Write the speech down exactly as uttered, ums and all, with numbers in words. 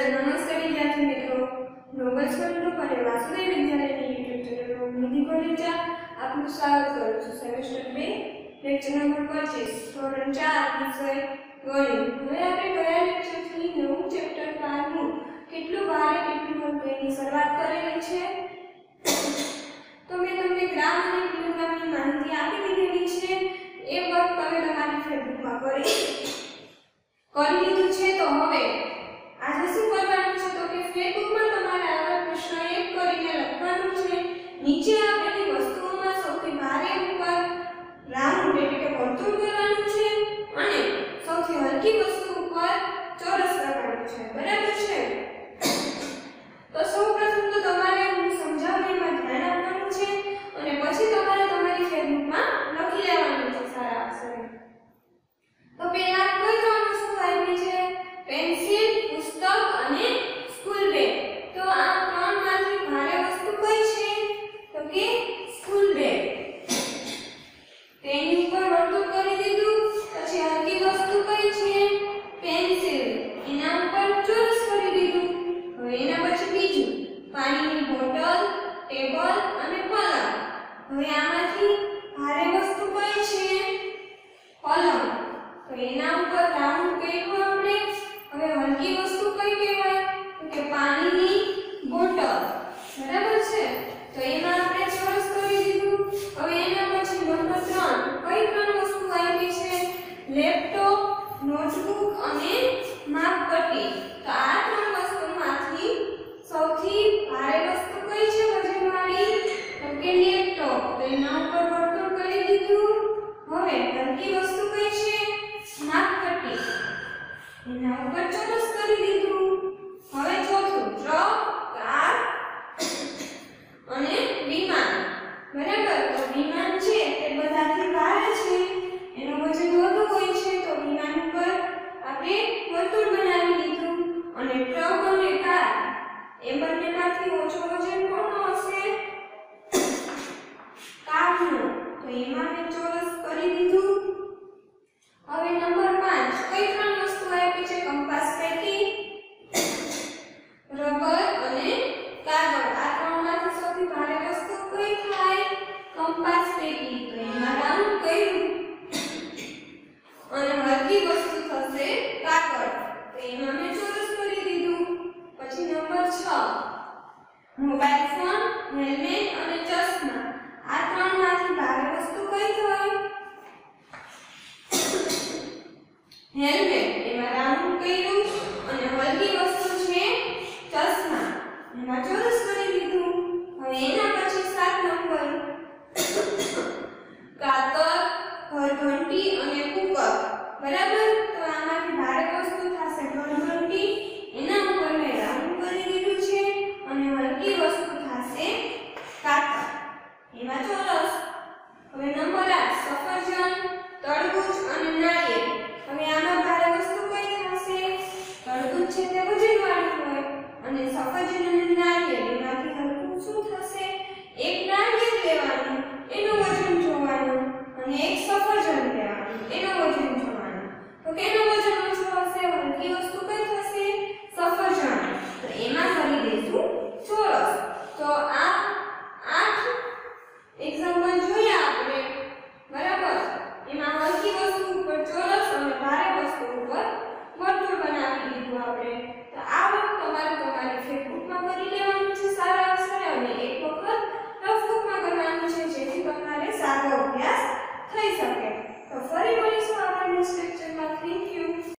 नमस्कार विद्यार्थी मित्रों, ग्लोबल स्कूल ग्रुप અને વાસુદેવ વિદ્યાલયની યુટ્યુબ ચેનલ પર નિધિ કોલેજમાં આપનું સ્વાગત કરું છું। સેમેસ્ટર બે લેક્ચર નંબર પચીસ ધોરણ ચાર વિષય ગણિત। હવે આપણે ગયા લેક્ચરથી નવું ચેપ્ટર પાંચનું કેટલું ભારે કેટલું હલકું એની શરૂઆત કરેલી છે। તો મેં તમને ગ્રામ અને કિલોગ્રામની માહિતી આપી દીધેલી છે। એ વર્ક તમે તમારી ફેસબુકમાં કરી કરી લીધું છે। તો હવે આજે શું કરવાનું છે તો કે ફેસબુકમાં તમારે આવા પ્રશ્ન એક કરીને લખવાનું છે। નીચે આપેલી વસ્તુઓમાં સૌથી ભારે ઉપર રાઉન્ડ એટલે કે વર્તુળ કરવાનું છે અને સૌથી હલકી વસ્તુ ઉપર ચોરસ કરવાનું છે। બરાબર છે? તો સૌપ્રથમ તો તમારે હું સમજાવું એમાં ધ્યાન આપવાનું છે અને પછી તમારે તમારી ફેસબુકમાં લખી લેવાનું છે સારા અક્ષરે। તો પહેલા કઈ ત્રણ વસ્તુ આવી છે? પેન્સિલ, પુસ્તક અને સ્કૂલ બેગ। તો આ ત્રણમાંથી ભારે વસ્તુ કઈ છે તો કે સ્કૂલ બેગ। તેની ઉપર વર્તુળ કરી દીધું। પછી હલકી વસ્તુ કઈ છે? પેન્સિલ, એના ઉપર ચોરસ કરી દીધું। હવે એના પછી બીજું પાણીની બોટલ, ટેબલ અને પલંગ। હવે આમાંથી ભારે વસ્તુ કઈ છે? પલંગ। તો એના ઉપર રાઉન્ડ કર્યું આપણે। હવે હલકી વસ્તુ કઈ કહેવાય તો કે પાણીની બોટલ। બરાબર છે? તો એમાં આપણે ચોરસ કરી દીધું। હવે એના પછી નંબર ત્રણ કઈ ત્રણ વસ્તુ આવી છે? લેપટોપ, નોટબુક અને માપપટ્ટી। તો આ ત્રણ વસ્તુમાંથી સૌથી ભારે વસ્તુ કઈ છે વજનવાળી તો કે લેપટોપ। તો એના ઉપર વર્તુળ કરી દીધું। હવે હલકી વસ્તુ કઈ છે? માપપટ્ટી, એના ઉપર ચોરસ કરી દીધું। હવે ચોથું ટ્રક, કાર અને વિમાન। બરાબર? તો વિમાન છે તે બધાથી ભારે છે, એનું વજન વધુ હોય છે, તો વિમાન ઉપર આપણે વર્તુળ બનાવી દીધું। અને ટ્રક અને કાર એ બંનેમાંથી ઓછો વજન કોનો હશે? કારનો। તો એમાં મેં ચોરસ કરી દીધું। હવે નંબર પાંચ કઈ ત્રણ વસ્તુ આપી છે? કંપાસ પેટી, રબર અને કાગળ। આ ત્રણમાંથી સૌથી ભારે વસ્તુ કઈ થાય? કંપાસ પેટી। તો એમાં રાઉન્ડ કર્યું અને હલકી વસ્તુ થશે કાગળ। તો એમાં મેં ચોરસ કરી દીધું। પછી નંબર છ મોબાઈલ ફોન, હેલ્મેટ અને ચશ્મા। આ ત્રણમાંથી ભારે વસ્તુ કઈ થાય? હેલ્મેટ। એમાં રાઉન્ડ કર્યું અને હલકી વસ્તુ છે ચશ્મા, એમાં ચોરસ કરી દીધું। હવે એના પછી સાત નંબર કાતર, ઘરઘંટી અને કુકર। બરાબર? તો આમાંથી ભારે વસ્તુ થશે ઘરઘંટી, એના ઉપર મેં રાઉન્ડ કરી દીધું છે અને હલકી વસ્તુ થશે કાતર, એમાં ચોરસ। હવે નંબર આઠ સફરજન, તરબૂચ અને નાળિયેર। હવે આમાં ભારે વસ્તુ કઈ થશે? તરબૂચ છે તે વજનવાળું હોય અને સફરજન અને નાળિયેર એમાંથી હલકું શું થશે? એક નાળિયેર લેવાનું, એનું વજન જોવાનું અને એક સફરજન લેવાનું, એનું વજન જોવાનું। તો કેનો વજન ઓછો હશે? હલકી વસ્તુ કઈ થશે? સફરજન। તો એમાં કરી દઈશું ચોરસ। તો આ આઠ એક્ઝામ્પલ જોયા આપણે। બરાબર? એમાં હલકી વસ્તુ ઉપર ચોરસ અને ભારે વસ્તુ ઉપર વર્તુળ બનાવી દીધું આપણે। તો આ વર્ક તમારે તમારી ફેસબુકમાં કરી લેવાનું છે સારા અક્ષરે અને એક વખત રફબુકમાં કરવાનું છે જેથી તમારે સારો અભ્યાસ થઈ શકે। તો ફરી મળીશું આપણે નેક્સ્ટ લેક્ચર